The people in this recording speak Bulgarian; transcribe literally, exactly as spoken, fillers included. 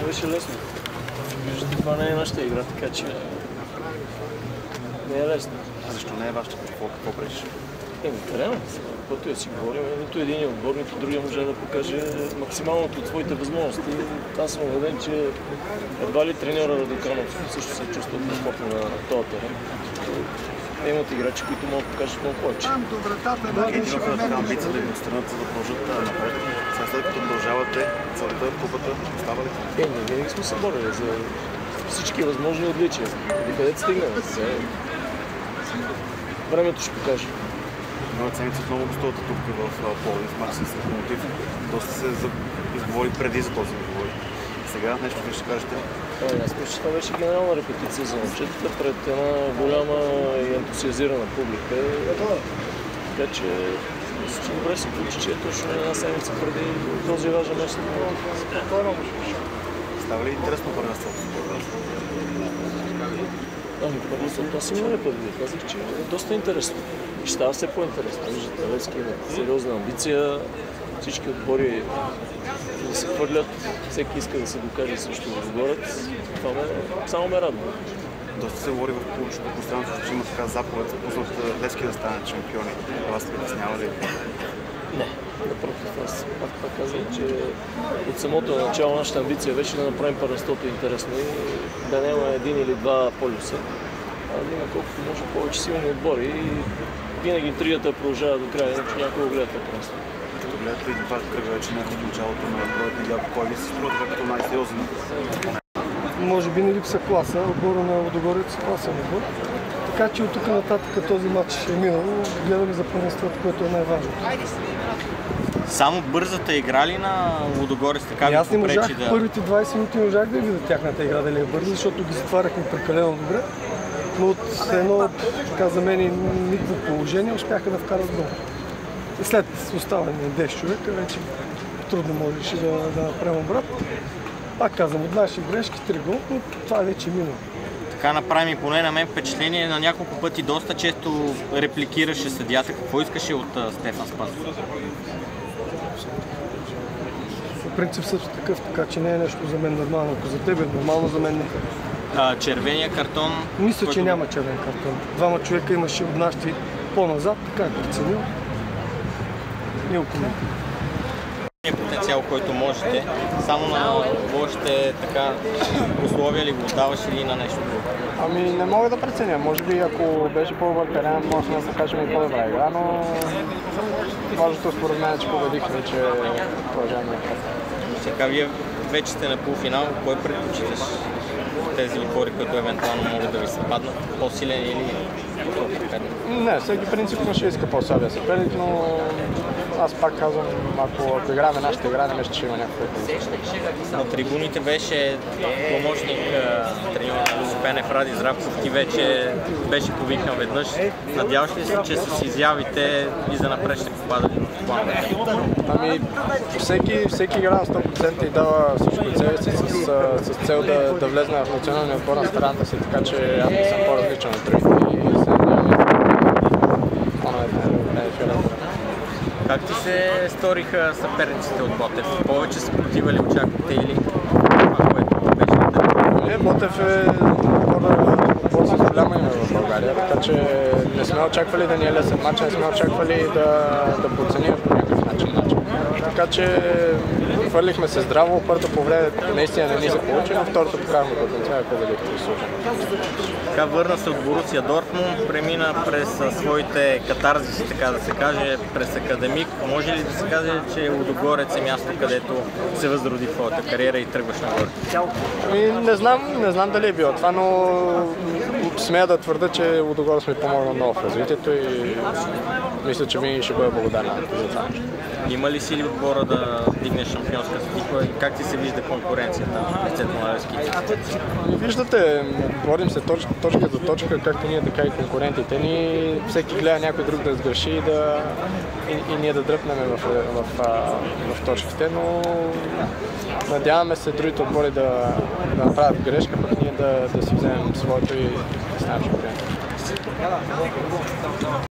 беше лесно. Виждате, това не е нашата игра, така че не е лесно. А защо не е вашата? Какво, какво пречиш? Еми, трябва. Каквото я си говорим, нито един отбор, нито другия може да покаже максималното от своите възможности. Аз съм убеден, че едва ли треньора Радоканов също се чувства комфортно на този терен. Те имат играчи, които могат да покажат много повече. Един имаха така амбиция да ги отстранят, за да продължат напред. Сега след като продължавате целта, купата, остава ли? Е, ние винаги сме се борили за всички възможни отличия. И къде стигнем? Времето ще покаже. Миналата седмица отново гостувате тук в Пловдив, мач с Локомотив. Доста се изговори преди за този разговор. Сега нещо ви ще кажете? Аз мисля, че това беше генерална репетиция за момчетата пред една голяма и ентусиазирана публика. Така че мисля, че добре се получи, че е точно една седмица преди този важен месец. Става ли интересно първенството? Ами първенството аз имам ли първи? Казах, че е доста интересно. И става все по-интересно. Виждате, Левски има сериозна амбиция. Всички отбори да се хвърлят, всеки иска да се докаже срещу Лудогорец. Това ме, само ме радва. Доста се говори в публичното пространство, че има така заповед, пуснат Левски да станат шампиони. Това сте притеснява ли? Не, напротив, аз пак пак казвам, че от самото начало нашата амбиция беше да направим първенството интересно и да няма един или два полюса, а да има колкото може повече силни отбори и винаги интригата продължава до края, че някой го гледа просто. Като гледате и два кръга вече някакво в началото на броят недялко, кой ви се струва така като най-сериозен? Може би не липса класа, отбора на Лудогорец е класен отбор. Така че от тук нататък този матч е минал, гледаме за първенството, което е най-важно. Само бързата игра ли на Лудогорец така ви Аз не можах, да... първите двайсет минути не можах да видя тяхната игра дали е бърза, защото ги затваряхме прекалено добре. Но от едно, така за мен, никакво положение успяха да вкарат гол. И след оставане на десет човека вече трудно можеше да, да направим обрат. Пак казвам, от наши грешки три гол, но това вече е минало. Така направи поне на мен впечатление, на няколко пъти доста често репликираше съдията. Какво искаше от uh, Стефан Спасов? По принцип също такъв, така че не е нещо за мен нормално. Ако за теб е нормално, за мен не. Uh, червения картон... Мисля, който... че няма червен картон. Двама човека имаше от нашите по-назад, така е преценил. Не окоментирам. Потенциал, който можете, само на лошите така условия ли го отдаваш или на нещо друго? Ами не мога да преценя. Може би ако беше по-добър терен, може да покажем и по-добра игра, но важното според мен е, че победихме, че продължаваме напред. Сега вие вече сте на полуфинал, кой предпочиташ? Тези хора, които евентуално могат да ви се паднат, по-силен или по-съперник? Не, всеки принципно ще иска по-слабия съперник, но аз пак казвам, ако, ако играем нашата игра, не мисля, че има някакво по-силен. На трибуните беше помощник треньор Пенев Ради Здравков, ти вече беше повикнал веднъж. Надяваш ли се, че с изявите и за напред ще попадат в плановете? Ами, всеки, всеки игра на сто процента и дава всичко от себе си с, с, с цел да, да влезне в националния отбор на страната си, така че аз не съм по-различен от другите и се надявам да не е фиолетово. Как ти се сториха съперниците от Ботев? Повече съпротива ли очаквате или това, което беше от теб? Не, Ботев е отбор с голяма име в България, така че не сме очаквали да ни е лесен мач, не сме очаквали да, да подценим по някакъв начин. Така че хвърлихме се здраво, първото по време наистина не ни се получи, но второто показахме потенциал, ако великото изслушане. Така върна се от Борусия Дортмунд, премина през своите катарзиси, така да се каже, през Академик. Може ли да се каже, че Лудогорец е място, където се възроди твоята кариера и тръгваш нагоре? Ами, не знам, не знам дали е било това, но смея да твърда, че Лудогорец ми помогна много в развитието и мисля, че винаги ще бъда благодарна за това. Има ли сили отбора да дигне шампионска титла и как ти се вижда конкуренцията в лицето на левските? Виждате, борим се точка, точка за точка, както ние, така и конкурентите ни. Всеки гледа някой друг да сгреши и, да, и, и ние да дръпнем в, в, в, в точките, но надяваме се другите отбори да, да направят грешка, пък ние да, да си вземем своето и да станем шампиони.